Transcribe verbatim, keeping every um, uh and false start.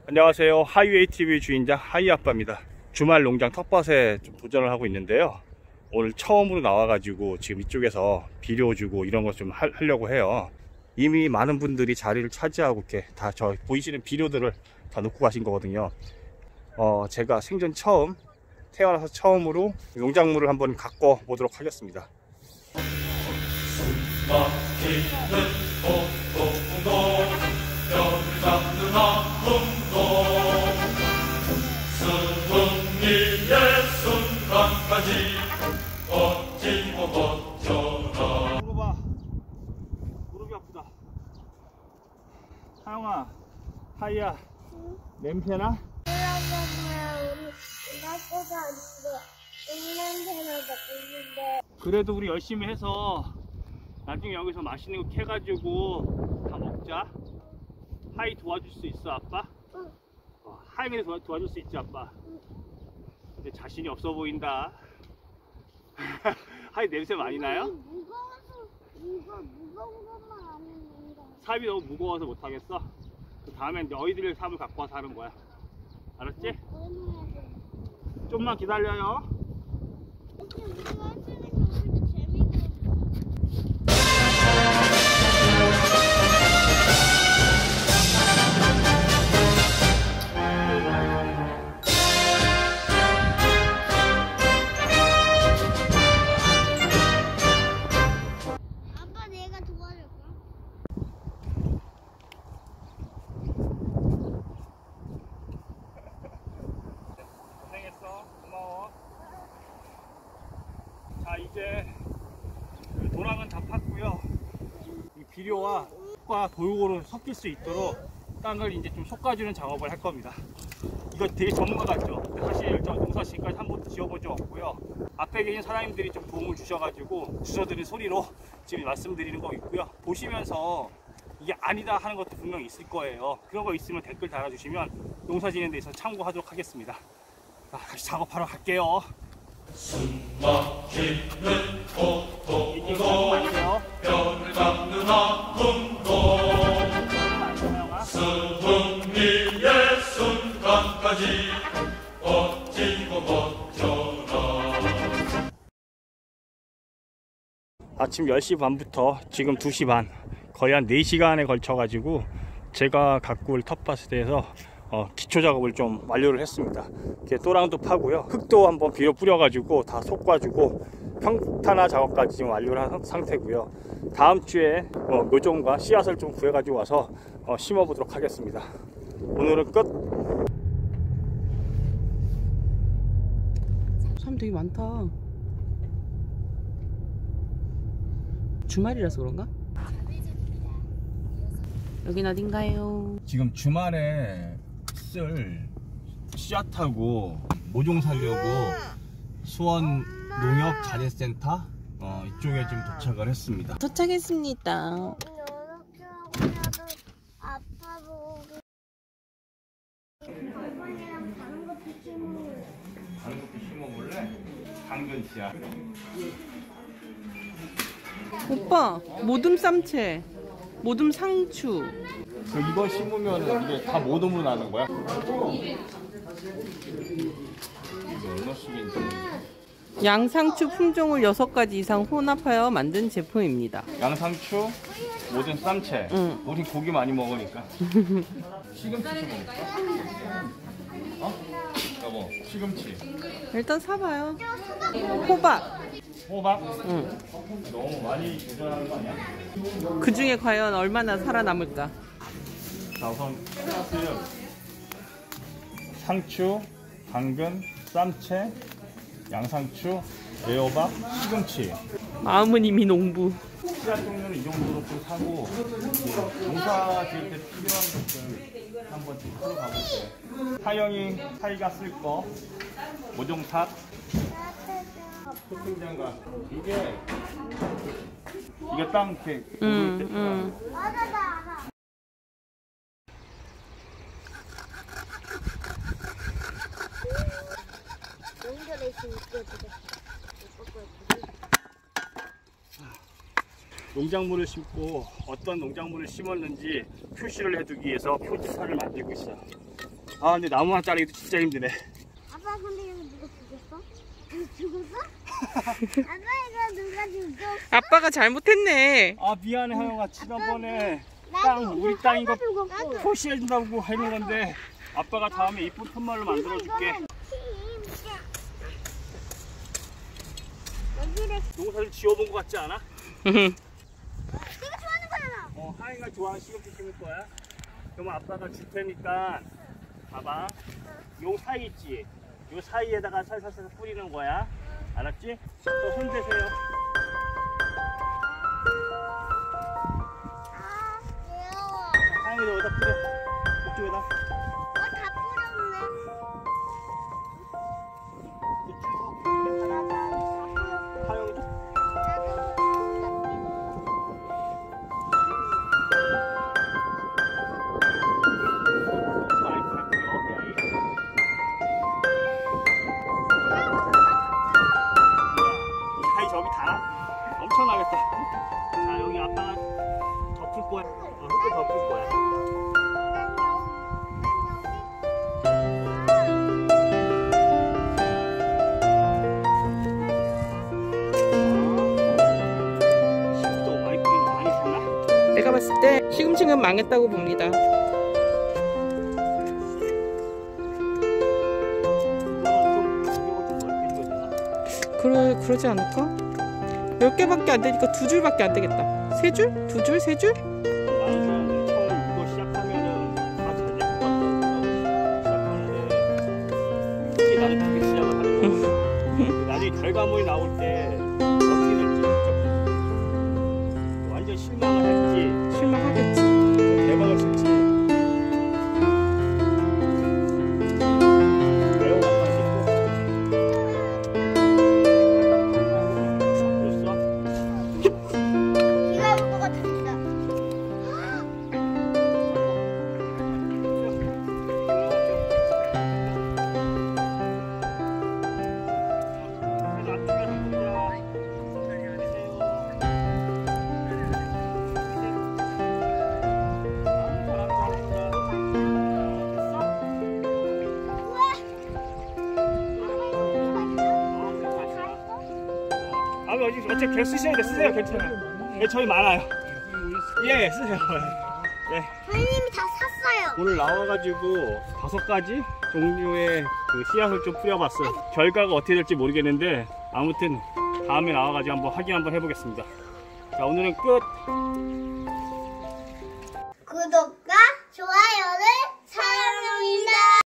안녕하세요. 하이웨이티비 주인장 하이아빠입니다. 주말 농장 텃밭에 좀 도전을 하고 있는데요. 오늘 처음으로 나와가지고 지금 이쪽에서 비료 주고 이런 거 좀 하려고 해요. 이미 많은 분들이 자리를 차지하고 이렇게 다 저 보이시는 비료들을 다 놓고 가신 거거든요. 어, 제가 생전 처음, 태어나서 처음으로 농작물을 한번 갖고 보도록 하겠습니다. 물어봐. 무릎이 아프다. 하영아, 하이야. 응? 냄새나? 그래도 우리 열심히 해서 나중에 여기서 맛있는 거 캐가지고 다 먹자. 하이 도와줄 수 있어, 아빠? 응. 어, 하이가 도와, 도와줄 수 있지, 아빠? 응. 근데 자신이 없어 보인다. 하이 냄새 많이 나요? 무거워서 이거 무거운 것만 아니면 삽이 너무 무거워서 못하겠어? 그 다음엔 너희들의 삽을 갖고 와서 하는 거야. 알았지? 좀만 기다려요. 아빠 내가 도와줄까? 고생했어. 고마워. 자, 이제 도랑은 다 팠고요. 이 비료와 흙과 돌고로 섞일 수 있도록 땅을 이제 좀 솎아주는 작업을 할 겁니다. 이거 되게 전문가 같죠? 근데 사실 저 농사 지금까지 한 번도 지어본 적 없고요. 앞에 계신 사장님들이 좀 도움을 주셔가지고 주셔드린 소리로 지금 말씀드리는 거 있고요. 보시면서 이게 아니다 하는 것도 분명히 있을 거예요. 그런 거 있으면 댓글 달아주시면 농사 지는 데 있어서 참고하도록 하겠습니다. 자, 다시 작업하러 갈게요. 숨막히는 고통도 뼈를 깎는 아픔도 승리의 순간까지 버티고 버텨라. 아침 열 시 반부터 지금 두 시 반, 거의 한 네 시간에 걸쳐 가지고 제가 가꿀 텃밭에 대해서 어, 기초 작업을 좀 완료를 했습니다. 이렇게 또랑도 파고요. 흙도 한번 비료 뿌려가지고 다 솎아주고 평탄화 작업까지 지금 완료를 한 상태고요. 다음 주에 어, 묘종과 씨앗을 좀 구해가지고 와서 어, 심어보도록 하겠습니다. 오늘은 끝. 사람 되게 많다. 주말이라서 그런가? 여긴 어딘가요? 지금 주말에 쓸 씨앗하고 모종 사려고 수원 농협 자재센터 어, 이쪽에 지금 도착을 했습니다. 도착했습니다. 이렇게 하고 아빠 보고 이번에랑 다른 것도 심을래. 다른 것도 심어볼래? 당근 씨앗. 오빠, 모둠 쌈채, 모둠 상추. 그 이거 심으면 이게 다 모둠으로 나는 거야? 양상추 품종을 여섯 가지 이상 혼합하여 만든 제품입니다. 양상추, 모든 쌈채. 응. 우리 고기 많이 먹으니까. 시금치 심어볼까? 어? 여보, 시금치. 일단 사봐요. 호박. 호박? 응. 너무 많이 도전하는 거 아니야? 그 중에 과연 얼마나 살아남을까? 자, 우선 씨앗을 상추, 당근, 쌈채, 양상추, 애호박, 시금치. 마음은 이미 농부. 씨앗 종류는 이 정도로 좀 사고 농사 지을 때 필요한 것들 한번 좀 사러 가볼게요. 하영이 하이가 쓸 거 모종탑, 소통장갑. 이게 이게 땅 이렇게 응, 때 응. 맞아, 나 알아. 연결해 있으면 이렇게 농작물을 심고 어떤 농작물을 심었는지 표시를 해두기 위해서 표지사를 만들고 있어요. 아 근데 나무 하나 자르기도 진짜 힘드네. 아빠 근데 이거 누가 죽였어? 죽었어? 아빠 이거 누가 죽였어? 아빠가 잘못했네. 아 미안해 하영아. 지난번에 나도 땅 우리 땅인 거 나도. 표시해준다고 하는 건데 아빠가 다음에 이쁜 푯말로 만들어줄게. 여기를 농사를 지어본 것 같지 않아? 내가 좋아하는 거잖아. 어, 하이가 좋아하는 시금치 심을 거야. 그러면 아빠가 줄 테니까 봐봐. 요 사이 있지? 요 사이에다가 살살살 뿌리는 거야. 알았지? 또 손 대세요. 아 귀여워. 하이가 여기다 뿌려. 이쪽에다. 어다 뿌렸네. 쭉 뿌려. 하나 다 뿌렸어. 하영이도. 많이 뿌렸고요. 하이 저기 다 엄청나겠다. 자 여기 아빠가 덮을 거야. 어, 흙을 덮을 거야. 시금치도 많이 뿌리는 거 많이 샀나? 내가 봤을 때 시금치는 망했다고 봅니다. 이거는 좀 이거 좀 넓게 줘야 되나? 그러, 그러지 않을까? 열 개밖에 안 되니까 두 줄밖에 안 되겠다. 세 줄? 두 줄? 세 줄? 많은 사람들이 처음 이거 시작하면은 다 잘 될 것 같다고 시작하는데 특히 나는 그렇게 시작을 하는 거거든. 나중에 결과물이 나올 때 어떻게 될지 진짜 완전 실망을 할지 실망하겠지. 대박을 칠지 매우 맛있고 비가 올 것 같아 진짜. 아, 어차피 계속 쓰셔야 돼. 쓰세요. 괜찮아요. 네, 저희 많아요. 예, 예, 쓰세요. 네. 선생님이 다 샀어요. 오늘 나와가지고 다섯 가지 종류의 그 씨앗을 좀 뿌려봤어요. 결과가 어떻게 될지 모르겠는데 아무튼 다음에 나와가지고 한번 확인 한번 해보겠습니다. 자, 오늘은 끝.